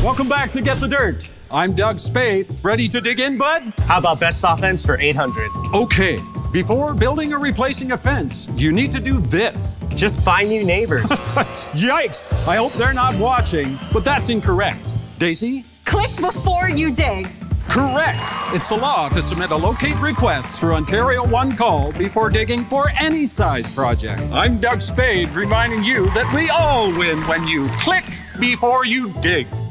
Welcome back to Get the Dirt. I'm Doug Spade. Ready to dig in, bud? How about best offense for 800? Okay. Before building or replacing a fence, you need to do this. Just find new neighbors. Yikes! I hope they're not watching, but that's incorrect. Daisy? Click before you dig. Correct! It's the law to submit a locate request through Ontario One Call before digging for any size project. I'm Doug Spade, reminding you that we all win when you click before you dig.